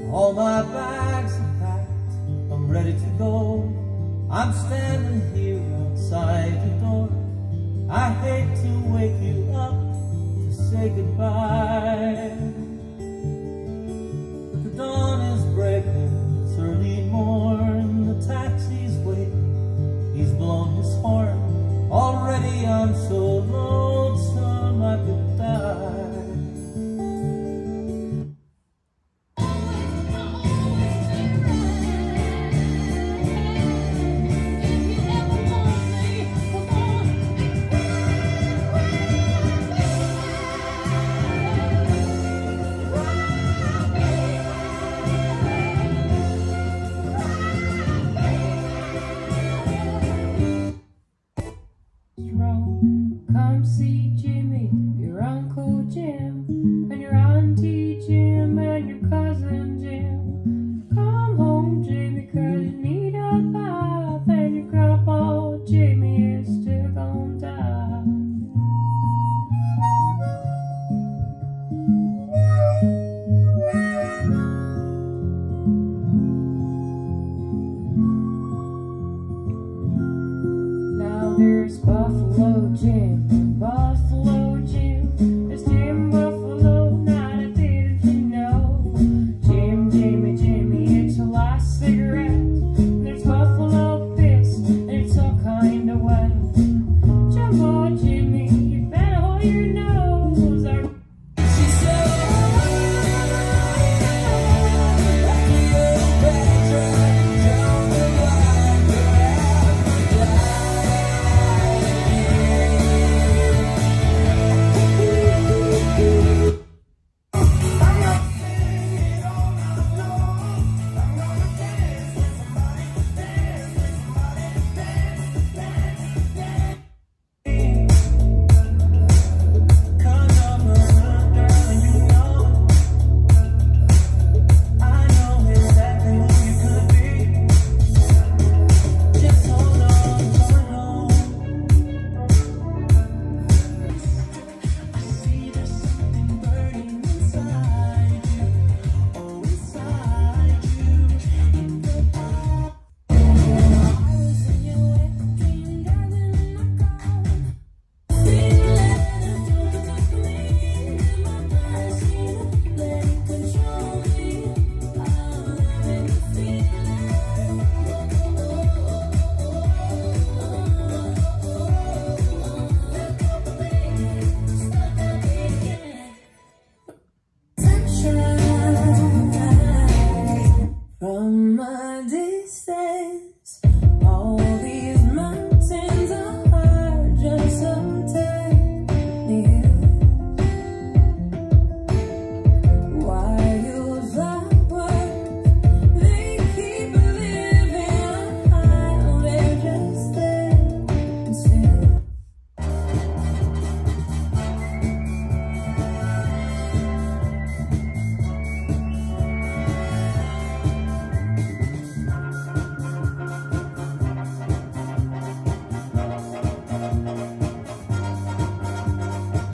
All my bags are packed, I'm ready to go. I'm standing here outside your door. I hate to wake you up to say goodbye. The dawn is breaking, it's early morn. The taxi's waiting, he's blown his horn. Already I'm so lonesome I could die. Come see Jimmy, your Uncle Jim, and your Auntie Jim, and your cousin Jim. Come home, Jimmy, 'cause you need a bath, and your grandpa Jimmy is still gonna die. Now there's Buffalo Jim and Buffalo Jim.